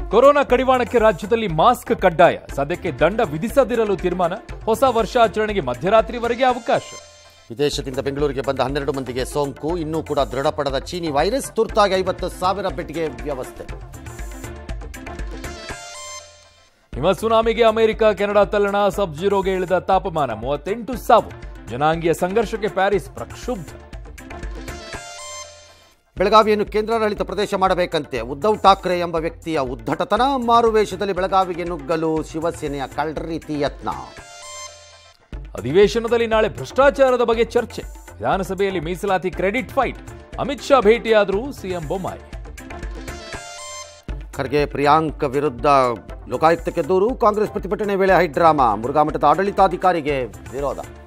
Corona ಕಡಿವಾಣಕ್ಕೆ ರಾಜ್ಯದಲ್ಲಿ mask ಕಡ್ಡಾಯ, ಸದ್ಯಕ್ಕೆ ದಂಡ ವಿಧಿಸದಿರಲು ತೀರ್ಮಾನ. ಹೊಸ ವರ್ಷಾಚರಣೆಗೆ ಮಧ್ಯರಾತ್ರಿವರೆಗೆ ಅವಕಾಶ. ವಿದೇಶದಿಂದ ಬೆಂಗಳೂರಿಗೆ ಬಂದ 12 ಮಂದಿಗೆ ಸೋಂಕು, ಇನ್ನೂ ಕೂಡ ದೃಢಪಡದ ಚೀನಿ ವೈರಸ್. ತುರ್ತಾಗಿ 50,000 ಬೆಡ್ಗೆ ವ್ಯವಸ್ಥೆ. ಹಿಮ ಸುನಾಮಿಗೆ ಅಮೆರಿಕ, ಕೆನಡಾ ತಲ್ಲಣ. ಸಬ್ ಜೀರೋಗೆ ಇಳಿದ ತಾಪಮಾನ. 38 ಸಾವು. ಜನಾಂಗೀಯ ಸಂಘರ್ಷಕ್ಕೆ ಪ್ಯಾರಿಸ್ ಪ್ರಕ್ಷುಬ್ಧ. ಬೆಳಗಾವಿಯನ್ನು ಕೇಂದ್ರಾಡಳಿತ ಪ್ರದೇಶ ಮಾಡಬೇಕಂತೆ ಉದ್ಧವ್ ಠಾಕ್ರೆ ಎಂಬ ವ್ಯಕ್ತಿಯ ಉದ್ದಟತನ. ಮಾರುವೇಷದಲ್ಲಿ ಬೆಳಗಾವಿಗೆ ನುಗ್ಗಲು ಶಿವಸೇನೆಯ ಕಳ್ಳರೀತಿ ಯತ್ನ. ಅಧಿವೇಶನದಲ್ಲಿ ನಾಳೆ ಭ್ರಷ್ಟಾಚಾರದ ಬಗ್ಗೆ ಚರ್ಚೆ. ವಿಧಾನಸಭೆಯಲ್ಲಿ ಮೀಸಲಾತಿ ಕ್ರೆಡಿಟ್ ಫೈಟ್. ಅಮಿತ್ ಶಾ ಭೇಟಿಯಾದರೂ ಸಿಎಂ ಬೊಮ್ಮಾಯಿ. ಖರ್ಗೆ ಪ್ರಿಯಾಂಕ್ ವಿರುದ್ಧ ಲೋಕಾಯುಕ್ತಕ್ಕೆ ದೂರು. ಕಾಂಗ್ರೆಸ್ ಪ್ರತಿಭಟನೆ ವೇಳೆ ಹೈಡ್ರಾಮಾ. ಮುರುಘಾಮಠದ ಆಡಳಿತಾಧಿಕಾರಿಗೆ ವಿರೋಧ.